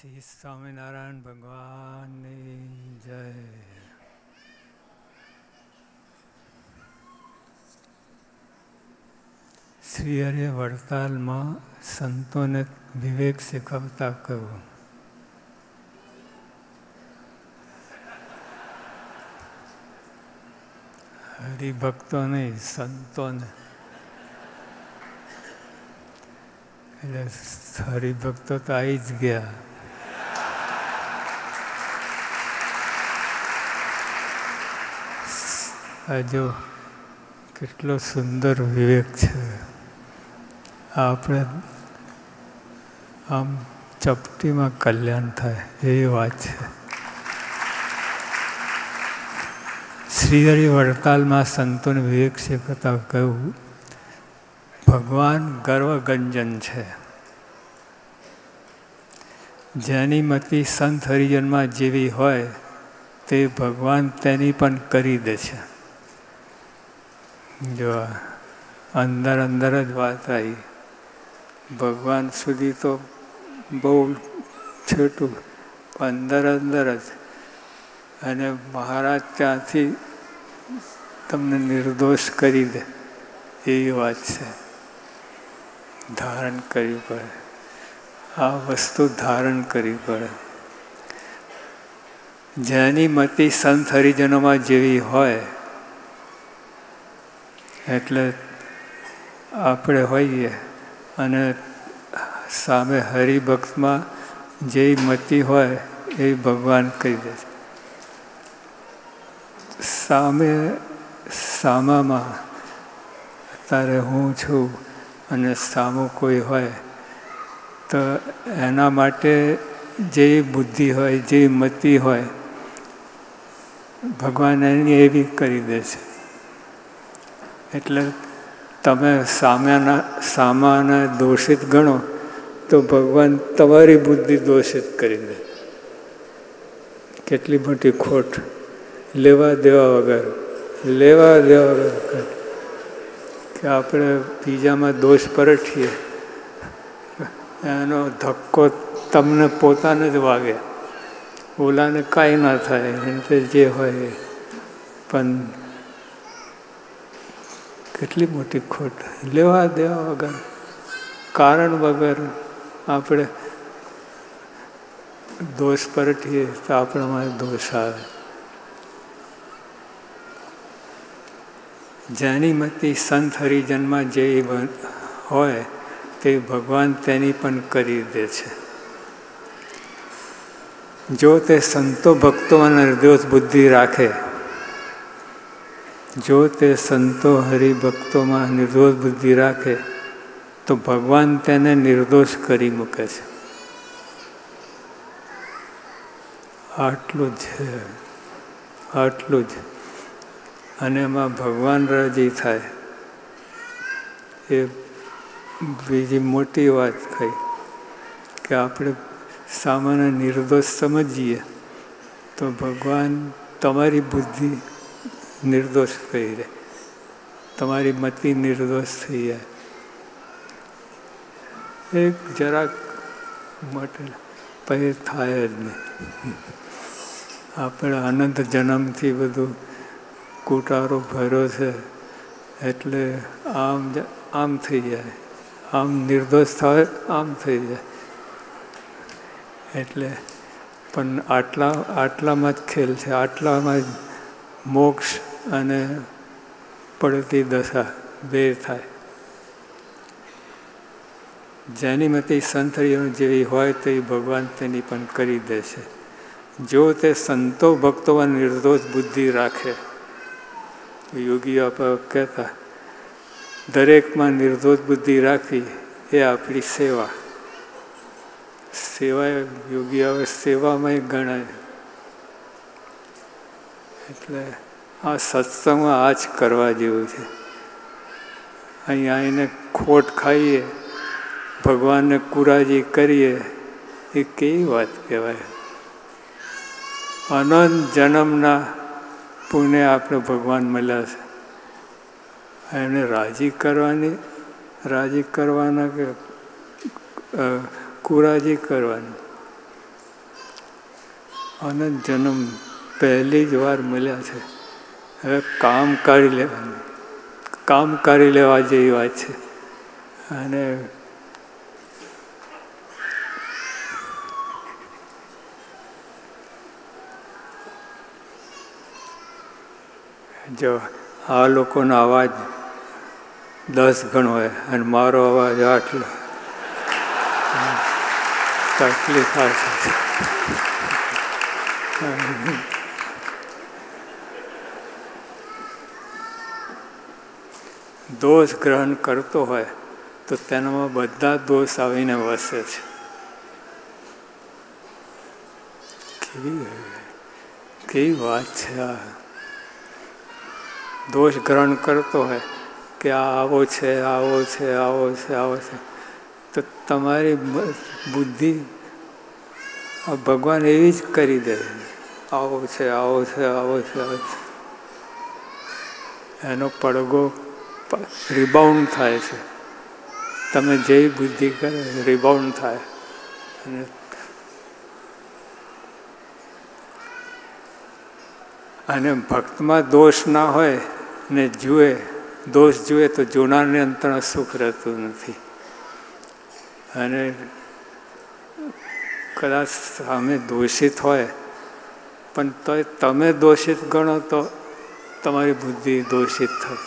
શ્રી સ્વામિનારાયણ ભગવાનની જય. શ્રી હરિએ વડતાલમાં સંતોને વિવેક શીખવતા કહ્યું, હરિભક્તો નહીં, સંતોને. એટલે હરિભક્તો તો આવી જ ગયા. આ જો કેટલો સુંદર વિવેક છે. આપણે આમ ચપટીમાં કલ્યાણ થાય એવી વાત છે. શ્રી હરિ વડતાલમાં સંતોને વિવેક શીખવતા કહ્યું, ભગવાન ગર્વગંજન છે. જેની મતિ સંત હરિજનમાં જેવી હોય તે ભગવાન તેની પણ કરી દે છે. જો અંદર અંદર જ વાત આવી. ભગવાન સુધી તો બહુ છેટું, અંદર અંદર જ. અને મહારાજ ત્યાંથી તમને નિર્દોષ કરી દે એવી વાત છે. ધારણ કરવી પડે, આ વસ્તુ ધારણ કરવી પડે. જેની મતિ સંત હરિજનોમાં જેવી હોય, એટલે આપણે હોઈએ અને સામે હરિભક્તમાં જે મતિ હોય એ ભગવાન કહી દે છે. સામામાં અત્યારે હું છું અને સામું કોઈ હોય તો એના માટે જે બુદ્ધિ હોય, જે મતિ હોય, ભગવાન એની એવી કરી દે છે. એટલે તમે સામાને દોષિત ગણો તો ભગવાન તમારી બુદ્ધિ દોષિત કરી દે. કેટલી મોટી ખોટ! લેવા દેવા વગર કે આપણે બીજામાં દોષ પરઠીએ, એનો ધક્કો તમને પોતાને જ વાગે. ઓલાને કાંઈ ના થાય, એને જે હોય. પણ કેટલી મોટી ખોટ! લેવા દેવા વગર, કારણ વગર આપણે દોષ પરઠીએ તો આપણામાં દોષ આવે. જેની મતિ સંત હરિજનમાં જે હોય તે ભગવાન તેની પણ કરી દે છે. જો તે સંતો ભક્તોમાં નિર્દોષ બુદ્ધિ રાખે, જો તે સંતો હરિભક્તોમાં નિર્દોષ બુદ્ધિ રાખે તો ભગવાન તેને નિર્દોષ કરી મૂકે છે. આટલું જ છે, આટલું જ. અને એમાં ભગવાન રાજી થાય એ બીજી મોટી વાત થઈ કે આપણે સામાન્ય નિર્દોષ સમજીએ તો ભગવાન તમારી બુદ્ધિ નિર્દોષ થઈ રહે, તમારી મતિ નિર્દોષ થઈ જાય. એક જરાક માટે પછી થાય જ નહીં. આપણે અનંત જન્મથી બધું કુટારો ભર્યો છે એટલે આમ થઈ જાય, આમ નિર્દોષ થાય, આમ થઈ જાય. એટલે પણ આટલામાં જ ખેલ છે. આટલામાં જ મોક્ષ અને પડતી દશા બે થાય. જેની મતિ સંતરીઓ જેવી હોય તો એ ભગવાન તેની પણ કરી દે છે. જો તે સંતો ભક્તોમાં નિર્દોષ બુદ્ધિ રાખે, યોગીઓ કહેતા દરેકમાં નિર્દોષ બુદ્ધિ રાખવી એ આપણી સેવા. સેવા યોગી આવે સેવામાં ગણાય. એટલે આ સત્સંગમાં આ જ કરવા જેવું છે. અહીંયા આવીને ખોટ ખાઈએ, ભગવાનને કુરાજી કરીએ, એ કેવી વાત કહેવાય? અનંત જન્મના પુણ્ય આપણે ભગવાન મળ્યા છે. એને રાજી કરવાના કે કુરાજી કરવાની? અનંત જન્મ પહેલી જ વાર મળ્યા છે. હવે કામ કાઢી લેવાનું, કામ કરી લેવા જેવી વાત છે. અને જો આ લોકોનો અવાજ 10 ગણો હોય અને મારો અવાજ આટલો, તકલીફ આવશે. દોષ ગ્રહણ કરતો હોય તો તેનામાં બધા દોષ આવીને વસે છે. કેવી વાત છે આ! દોષ ગ્રહણ કરતો હોય કે આ આવો છે, આવો છે, આવો છે, આવો છે, તો તમારી બુદ્ધિ ભગવાન એવી જ કરી દે. આવો છે, આવો છે, આવો છે, આવો છે. એનો પડઘો રિબાઉન્ડ થાય છે. તમે જેવી બુદ્ધિ કરે રિબાઉન્ડ થાય. અને ભક્તમાં દોષ ના હોય ને જુએ, દોષ જુએ તો જોનારને અંતરમાં સુખ રહેતું નથી. અને કદાચ સામે દોષિત હોય પણ તો તમે દોષિત ગણો તો તમારી બુદ્ધિ દોષિત થાય.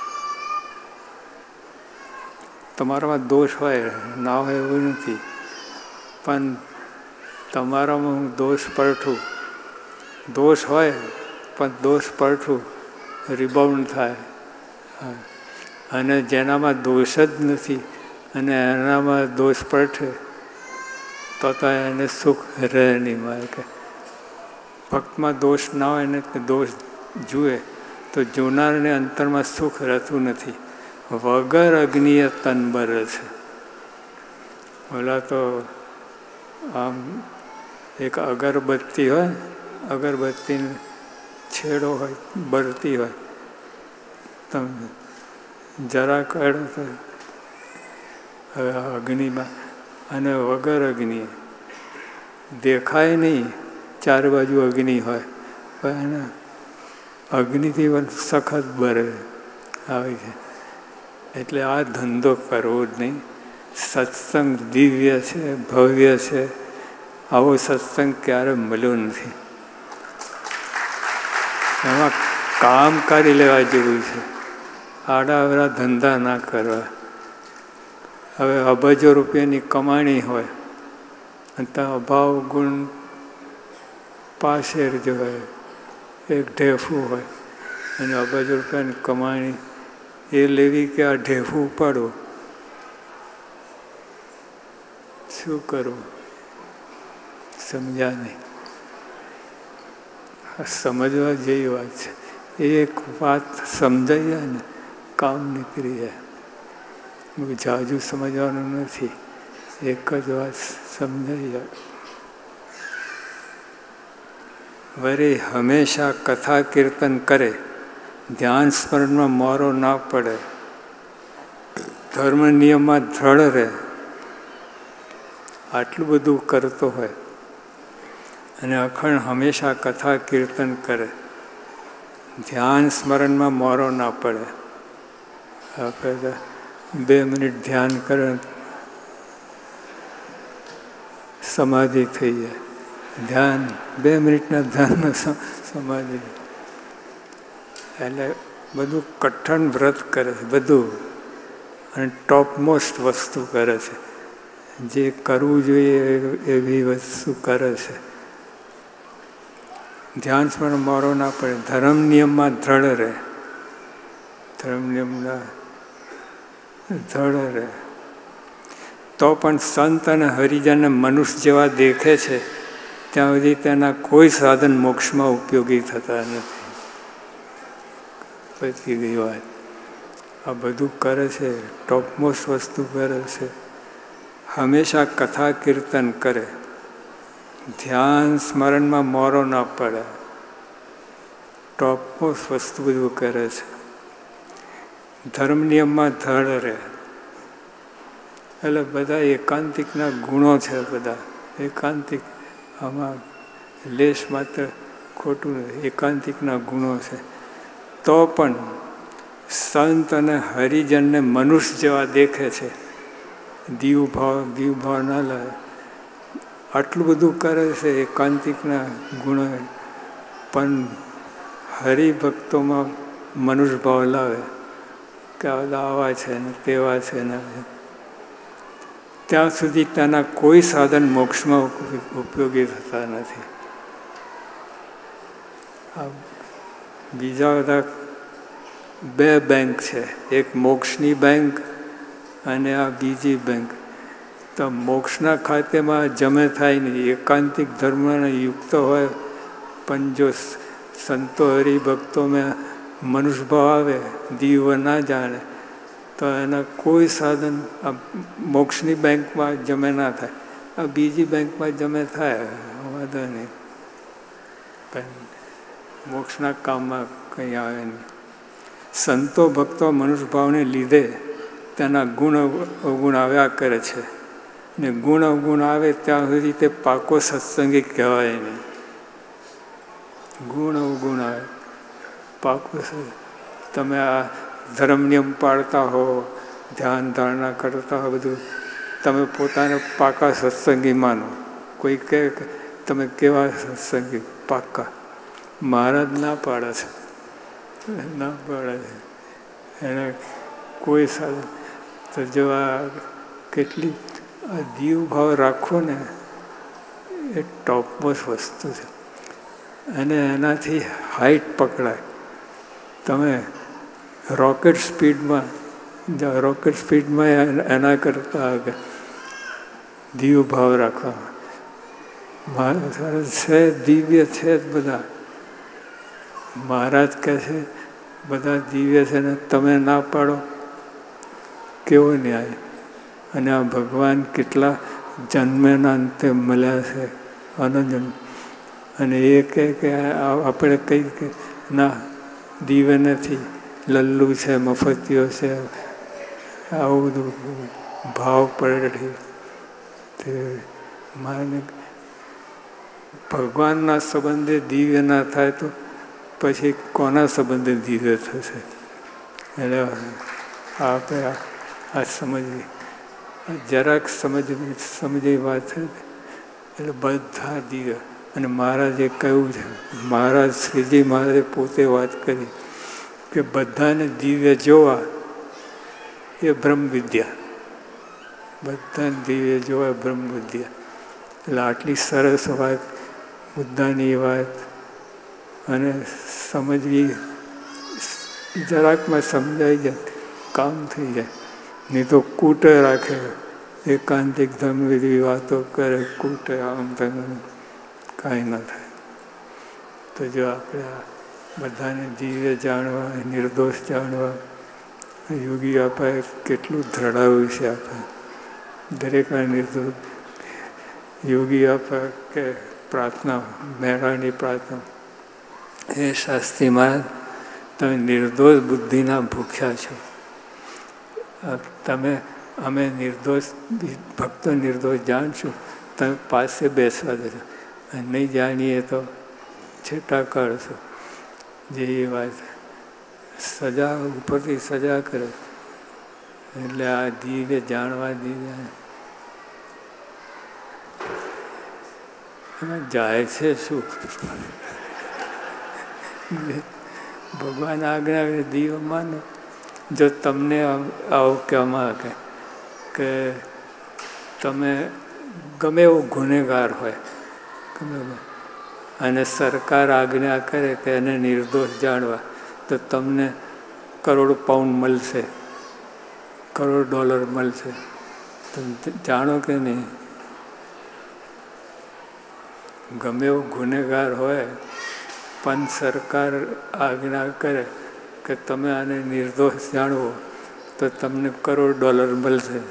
તમારામાં દોષ હોય ના હોય એવું નથી, પણ તમારામાં હું દોષ પરઠું. દોષ હોય પણ દોષ પરઠું રિબાઉન્ડ થાય. અને જેનામાં દોષ જ નથી અને એનામાં દોષ પરઠે તો એને સુખ રહે નહીં. મારે કે ભક્તમાં દોષ ના હોય ને દોષ જુએ તો જોનારને અંતરમાં સુખ રહેતું નથી. વગર અગ્નિએ તન બરે છે. ઓલા તો આમ એક અગરબત્તી હોય, અગરબત્તીને છેડો હોય, બળતી હોય, તમે જરા કાઢો તો અગ્નિમાં, અને વગર અગ્નિ દેખાય નહીં, ચાર બાજુ અગ્નિ હોય પણ એને અગ્નિથી પણ સખત બરે આવી છે. એટલે આ ધંધો કરવો જ નહીં. સત્સંગ દિવ્ય છે, ભવ્ય છે. આવો સત્સંગ ક્યારે મળ્યો નથી. એમાં કામ કરી લેવા જેવું છે. આડાઅવળા ધંધા ના કરવા. હવે અબજો રૂપિયાની કમાણી હોય અને ત્યાં અભાવ ગુણ પાછળ જો હોય, એક ઢેફું હોય અને અબજો રૂપિયાની કમાણી એ લેવી કે આ ઢેફું પાડવું, શું કરવું? સમજ્યા નહીં. સમજવા જેવી વાત છે. એક વાત સમજાઈ જાય ને કામ નીકળી જાય. જાજુ સમજવાનું નથી, એક જ વાત સમજાઈ જાય. વરે હંમેશા કથા કીર્તન કરે, ધ્યાન સ્મરણમાં મોરો ના પડે, ધર્મ નિયમમાં દ્રઢ રહે. આટલું બધું કરતો હોય અને અખંડ હંમેશા કથા કીર્તન કરે, ધ્યાન સ્મરણમાં મોરો ના પડે. આપણે 2 મિનિટ ધ્યાન કરે સમાધિ થઈ જાય. ધ્યાન 2 મિનિટના ધ્યાનમાં સમાધિ. એટલે બધું કઠણ વ્રત કરે છે બધું, અને ટોપમોસ્ટ વસ્તુ કરે છે. જે કરવું જોઈએ એવી વસ્તુ કરે છે. ધ્યાન સ્મરણ મોરો ના પડે, ધર્મ નિયમમાં દ્રઢ રહે, ધર્મ નિયમના દ્રઢ રહે. તો પણ સંત અને હરિજન મનુષ્ય જેવા દેખે છે ત્યાં સુધી તેના કોઈ સાધન મોક્ષમાં ઉપયોગી થતા નથી. પછી ગઈ વાત. આ બધું કરે છે, ટોપમોસ્ટ વસ્તુ કરે છે. હંમેશા કથા કીર્તન કરે, ધ્યાન સ્મરણમાં મોરો ના પડે, ટોપમોસ્ટ વસ્તુ બધું કરે છે. ધર્મ નિયમમાં દ્રઢ રહે. એટલે બધા એકાંતિકના ગુણો છે. બધા એકાંતિક આમાં લેશ માત્ર ખોટું નથી, એકાંતિકના ગુણો છે. તો પણ સંત અને હરિજનને મનુષ્ય જેવા દેખે છે. દીવ ભાવ ના લાવે. આટલું બધું કરે છે એકાંતિકના ગુણો, પણ હરિભક્તોમાં મનુષ્ય ભાવ લાવે કે આવા છે ને તેવા છે ને, ત્યાં સુધી તેના કોઈ સાધન મોક્ષમાં ઉપયોગી થતા નથી. બીજા બધા બે બેંક છે, એક મોક્ષની બેંક અને આ બીજી બેંક. તો મોક્ષના ખાતેમાં જમે થાય નહીં. એકાંતિક ધર્મના યુક્ત હોય, પણ જો સંતો હરિભક્તોમાં મનુષ્ય ભાવ આવે, દીવ ના જાણે, તો એના કોઈ સાધન મોક્ષની બેંકમાં જમે ના થાય. આ બીજી બેંકમાં જમે થાય, વાંધો નહીં, પણ મોક્ષના કામમાં કંઈ આવે નહીં. સંતો ભક્તો મનુષ્ય ભાવને લીધે તેના ગુણ અવગુણ આવ્યા કરે છે, ને ગુણ અવગુણ આવે ત્યાં સુધી તે પાકો સત્સંગી કહેવાય નહીં. ગુણ અવગુણ આવે પાકો. તમે આ ધર્મ નિયમ પાળતા હો, ધ્યાન ધારણા કરતા હો, બધું તમે પોતાને પાકા સત્સંગી માનો. કોઈ કહે કે તમે કેવા સત્સંગી? પાકા. મહારાજ ના પાડે છે, ના પાડે છે. એને કોઈ સાધન તો જો આ કેટલી આ દીવ ભાવ રાખવો ને, એ ટોપમોસ્ટ વસ્તુ છે. અને એનાથી હાઈટ પકડાય. તમે રોકેટ સ્પીડમાં એના કરતા દીવ ભાવ રાખવા છે. દિવ્ય છે જ બધા. મહારાજ કહે છે બધા દિવ્ય છે ને તમે ના પાડો, કેવો ન્યાય? અને આ ભગવાન કેટલા જન્મેના અંતે મળ્યા છે, અનજન્મ. અને એ કહે કે આપણે કઈ કે ના, દિવ્ય નથી, લલ્લુ છે, મફતિયો છે, આવું બધું ભાવ પડે. તે માને ભગવાનના સંબંધે દિવ્ય ના થાય તો પછી કોના સંબંધે દિવ્ય થશે? એટલે આપણે આ સમજવી, જરાક સમજવી વાત છે. એટલે બધા દિવ્ય. અને મહારાજે કહ્યું છે, મહારાજ શ્રીજી મહારાજે પોતે વાત કરી કે બધાને દિવ્ય જોવા એ બ્રહ્મ વિદ્યા. બધાને દિવ્ય જોવા બ્રહ્મ વિદ્યા. એટલે આટલી સરસ વાત, મુદ્દાની વાત, અને સમજવી જરાકમાં સમજાઈ જાય, કામ થઈ જાય. નહીં તો કૂટે રાખે, એકાંતિક ધર્મવિધિ વાતો કરે, કૂટે, આમ થાય, કાંઈ ન થાય. તો જો આપણે આ બધાને દિવ્ય જાણવા, નિર્દોષ જાણવા, યોગી આપણે કેટલું ધડાવ્યું છે. આપણે દરેક નિર્દોષ યોગી આપણે કે પ્રાર્થના, મેળાની પ્રાર્થના, એ શાસ્ત્રીમાં તમે નિર્દોષ બુદ્ધિના ભૂખ્યા છો. અમે નિર્દોષ ભક્તો નિર્દોષ જાણશું, તમે પાસે બેસવા દેજો. નહીં જાણીએ તો છેટા કાઢશો. જેવી વાત સજા ઉપરથી સજા કરે. એટલે આ દિવ્ય જાણવા દીધા એમાં જાય છે શું? ભગવાન આજ્ઞા દિવ્ય માનો. જો તમને આવું કહેવામાં કે તમે ગમે એવો ગુનેગાર હોય, અને સરકાર આજ્ઞા કરે કે એને નિર્દોષ જાણવા, તો તમને કરોડ પાઉન્ડ મળશે, કરોડ ડોલર મળશે. તમે જાણો કે નહીં? ગમે એવો ગુનેગાર હોય પણ સરકાર આજ્ઞા કરે કે તમે આને નિર્દોષ જાણવો, તો તમને કરોડ ડોલર મળશે.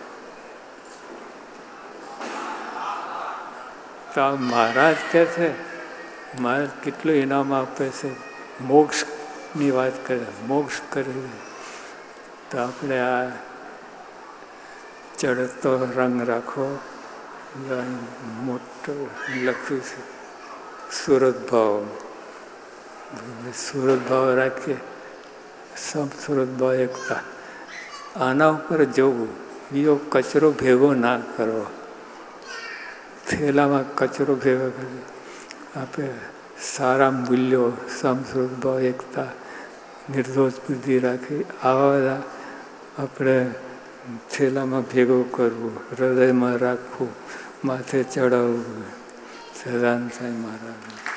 તો આ મહારાજ કહે છે, મહારાજ કેટલું ઇનામ આપે છે. મોક્ષની વાત કરે, મોક્ષ કરે. તો આપણે આ ચડતો રંગ રાખો. મોટો લખ્યું છે સુરત ભાવ, સુરત ભાવ રાખીએ, સમ સુરત ભાવ એકતા. આના ઉપર જવું, બીજો કચરો ભેગો ના કરો. થેલામાં કચરો ભેગો કરી આપણે સારા મૂલ્યો, સમ સુરત ભાવ એકતા, નિર્દોષ બુદ્ધિ રાખી, આવા બધા આપણે થેલામાં ભેગો કરવું, હૃદયમાં રાખવું, માથે ચડાવવું. સદાન સાંઈ મહારાજ.